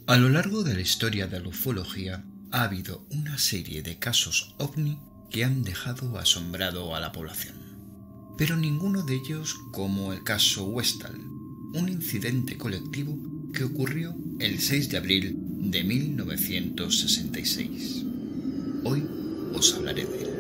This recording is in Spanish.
A lo largo de la historia de la ufología ha habido una serie de casos ovni que han dejado asombrado a la población. Pero ninguno de ellos como el caso Westall, un incidente colectivo que ocurrió el 6 de abril de 1966. Hoy os hablaré de él.